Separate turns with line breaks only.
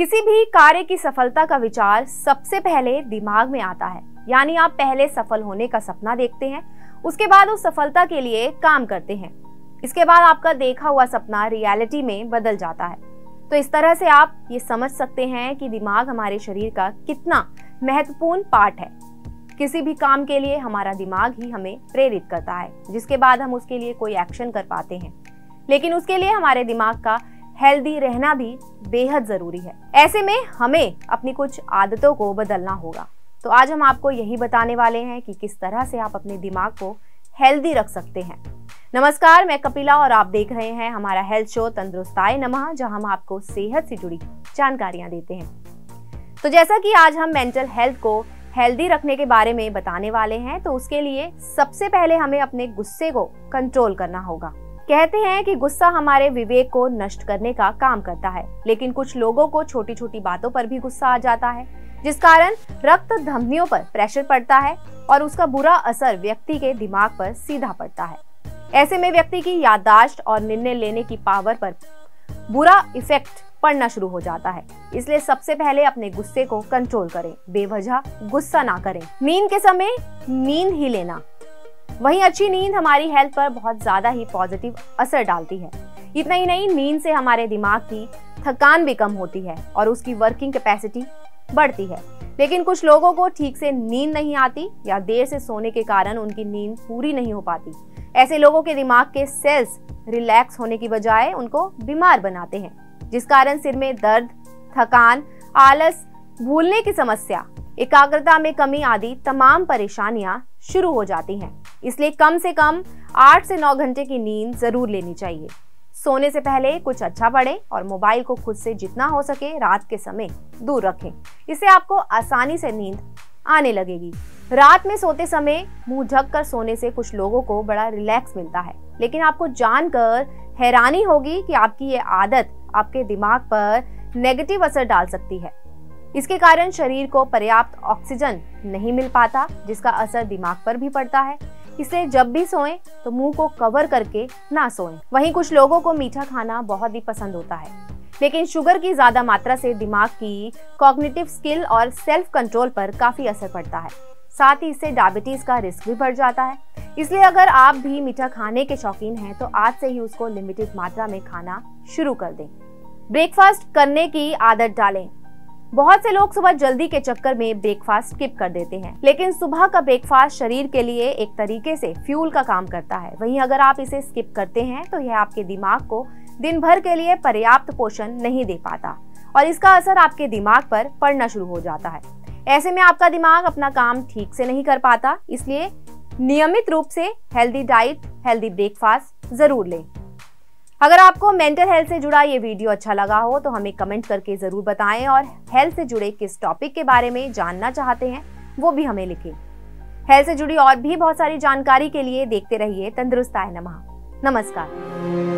किसी भी कार्य की सफलता का विचार सबसे पहले दिमाग में आता है। यानी आप पहले सफल होने का सपना देखते हैं, उसके बाद उस सफलता के लिए काम करते हैं। इसके बाद आपका देखा हुआ सपना रियलिटी में बदल जाता है। तो इस तरह से आप ये समझ सकते हैं कि दिमाग हमारे शरीर का कितना महत्वपूर्ण पार्ट है। किसी भी काम के लिए हमारा दिमाग ही हमें प्रेरित करता है, जिसके बाद हम उसके लिए कोई एक्शन कर पाते हैं। लेकिन उसके लिए हमारे दिमाग का हेल्दी रहना भी बेहद जरूरी है। ऐसे में हमें अपनी कुछ आदतों को बदलना होगा। तो आज हम आपको यही बताने वाले हैं कि किस तरह से आप अपने दिमाग को हेल्दी रख सकते हैं। नमस्कार, मैं कपिला और आप देख रहे हैं हमारा हेल्थ शो तंदुरुस्ताय नमः, जहां हम आपको सेहत से जुड़ी जानकारियां देते हैं। तो जैसा कि आज हम मेंटल हेल्थ को हेल्दी रखने के बारे में बताने वाले हैं, तो उसके लिए सबसे पहले हमें अपने गुस्से को कंट्रोल करना होगा। कहते हैं कि गुस्सा हमारे विवेक को नष्ट करने का काम करता है, लेकिन कुछ लोगों को छोटी छोटी बातों पर भी गुस्सा आ जाता है, जिस कारण रक्त धमनियों पर प्रेशर पड़ता है और उसका बुरा असर व्यक्ति के दिमाग पर सीधा पड़ता है। ऐसे में व्यक्ति की याददाश्त और निर्णय लेने की पावर पर बुरा इफेक्ट पड़ना शुरू हो जाता है। इसलिए सबसे पहले अपने गुस्से को कंट्रोल करें, बेवजह गुस्सा ना करें। नींद के समय नींद ही लेना। वहीं अच्छी नींद हमारी हेल्थ पर बहुत ज्यादा ही पॉजिटिव असर डालती है। इतना ही नहीं, नींद से हमारे दिमाग की थकान भी कम होती है और उसकी वर्किंग कैपेसिटी बढ़ती है। लेकिन कुछ लोगों को ठीक से नींद नहीं आती या देर से सोने के कारण उनकी नींद पूरी नहीं हो पाती। ऐसे लोगों के दिमाग के सेल्स रिलैक्स होने की बजाय उनको बीमार बनाते हैं, जिस कारण सिर में दर्द, थकान, आलस, भूलने की समस्या, एकाग्रता में कमी आदि तमाम परेशानियां शुरू हो जाती हैं। इसलिए कम से कम 8 से 9 घंटे की नींद जरूर लेनी चाहिए। सोने से पहले कुछ अच्छा पढ़ें और मोबाइल को खुद से जितना हो सके रात के समय दूर रखें। इससे आपको आसानी से नींद आने लगेगी। रात में सोते समय मुंह ढक कर सोने से कुछ लोगों को बड़ा रिलैक्स मिलता है, लेकिन आपको जानकर हैरानी होगी कि आपकी ये आदत आपके दिमाग पर नेगेटिव असर डाल सकती है। इसके कारण शरीर को पर्याप्त ऑक्सीजन नहीं मिल पाता, जिसका असर दिमाग पर भी पड़ता है। इसलिए जब भी सोएं तो मुंह को कवर करके ना सोएं। वहीं कुछ लोगों को मीठा खाना बहुत ही पसंद होता है, लेकिन शुगर की ज्यादा मात्रा से दिमाग की कॉग्निटिव स्किल और सेल्फ कंट्रोल पर काफी असर पड़ता है। साथ ही इससे डायबिटीज का रिस्क भी बढ़ जाता है। इसलिए अगर आप भी मीठा खाने के शौकीन हैं तो आज से ही उसको लिमिटेड मात्रा में खाना शुरू कर दें। ब्रेकफास्ट करने की आदत डालें। बहुत से लोग सुबह जल्दी के चक्कर में ब्रेकफास्ट स्किप कर देते हैं, लेकिन सुबह का ब्रेकफास्ट शरीर के लिए एक तरीके से फ्यूल का काम करता है। वहीं अगर आप इसे स्किप करते हैं तो यह आपके दिमाग को दिन भर के लिए पर्याप्त पोषण नहीं दे पाता और इसका असर आपके दिमाग पर पड़ना शुरू हो जाता है। ऐसे में आपका दिमाग अपना काम ठीक से नहीं कर पाता। इसलिए नियमित रूप से हेल्दी डाइट, हेल्दी ब्रेकफास्ट जरूर लें। अगर आपको मेंटल हेल्थ से जुड़ा ये वीडियो अच्छा लगा हो तो हमें कमेंट करके जरूर बताएं और हेल्थ से जुड़े किस टॉपिक के बारे में जानना चाहते हैं वो भी हमें लिखें। हेल्थ से जुड़ी और भी बहुत सारी जानकारी के लिए देखते रहिए तंदुरुस्ताय नमः। नमस्कार।